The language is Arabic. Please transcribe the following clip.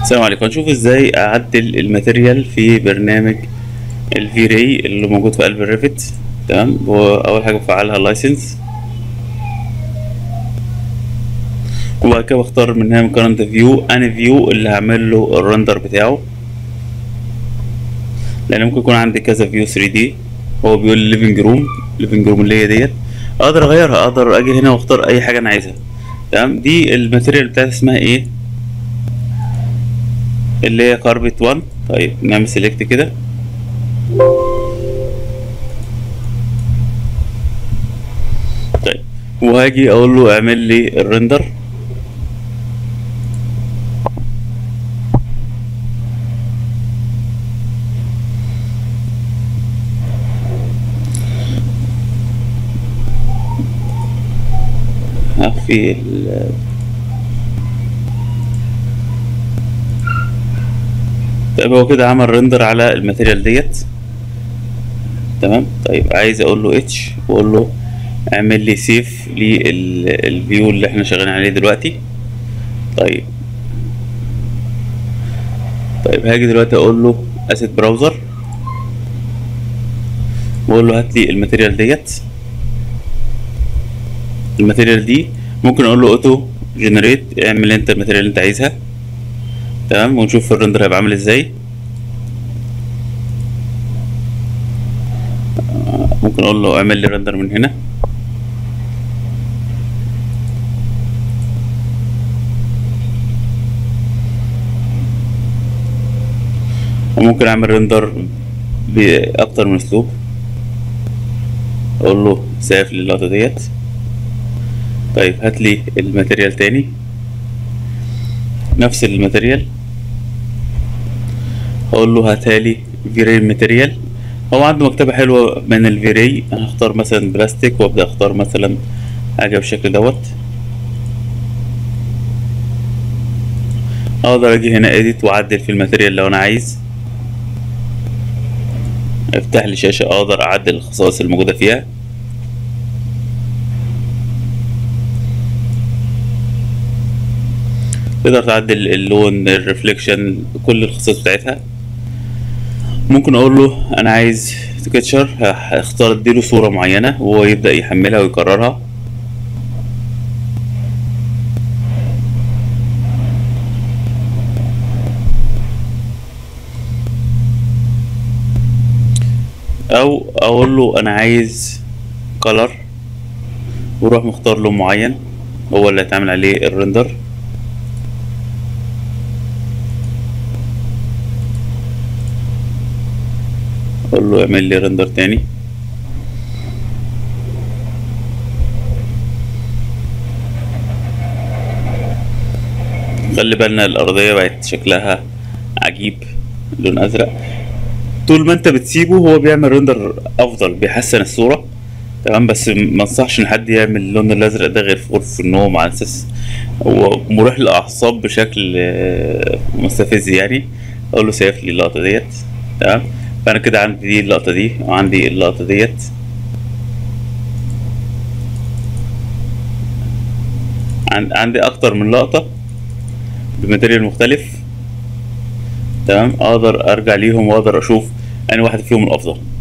السلام عليكم. هنشوف ازاي اعدل الماتيريال في برنامج الفي راي اللي موجود في قلب الريفت. تمام، واول حاجه بفعلها اللايسنس، وبعد كده بختار من هنا من كارنت فيو اني فيو اللي هعمل له الرندر بتاعه، لان ممكن يكون عندي كذا فيو 3 دي. هو بيقول ليفنج روم، ليفنج روم اللي هي ديت اقدر اغيرها، اقدر اجي هنا واختار اي حاجه انا عايزها. تمام، دي الماتيريال بتاعتي اسمها ايه؟ اللي هي كاربت 1. طيب نعمل سيلكت كده، طيب وهاجي اقول له اعمل لي الرندر. في طيب هو كده عمل رندر على الماتيريال ديت. تمام، طيب عايز اقول له اتش واقول له اعمل لي سيف للفيو اللي احنا شغالين عليه دلوقتي. طيب هاجي دلوقتي اقول له اسيت براوزر واقول له هات لي الماتيريال ديت. الماتيريال دي ممكن اقول له اوتو جنريت، اعمل انت الماتيريال اللي انت عايزها. تمام، ونشوف الرندر هيبقى عامل ازاي. ممكن اقول له اعمل لي رندر من هنا. وممكن اعمل رندر باكتر من اسلوب. اقول له سيف للقطه ديت. طيب هات لي الماتيريال تاني، نفس الماتيريال، اقول له هاتها لي فيري ماتيريال. هو عنده مكتبه حلوه من الفيري، انا هختار مثلا بلاستيك وابدا اختار مثلا حاجه بالشكل دوت. اقدر اجي هنا اديت واعدل في الماتيريال لو انا عايز. افتح لي شاشه اقدر اعدل الخصائص الموجوده فيها. تقدر تعدل اللون، الريفليكشن، كل الخصائص بتاعتها. ممكن اقول له انا عايز سكتشر، هختار اديله صورة معينة وهو يبدأ يحملها ويكررها. او اقول له انا عايز كولر وروح مختار لون معين هو اللي هيتعمل عليه الرندر. اقول له اعمل لي رندر تاني. خلي بالنا الارضية بقت شكلها عجيب، لون ازرق. طول ما انت بتسيبه هو بيعمل رندر افضل، بيحسن الصورة. تمام، بس ما انصحش ان حد يعمل اللون الازرق ده غير في غرفة النوم، على اساس هو مريح للاعصاب بشكل مستفز يعني. اقول له سيف لي اللقطة ديت. تمام، فانا كده عندي دي اللقطة دي وعندي اللقطة ديت. عندي اكتر من لقطة بماتيريال مختلف. تمام، اقدر ارجع ليهم واقدر اشوف انهي واحد فيهم الافضل.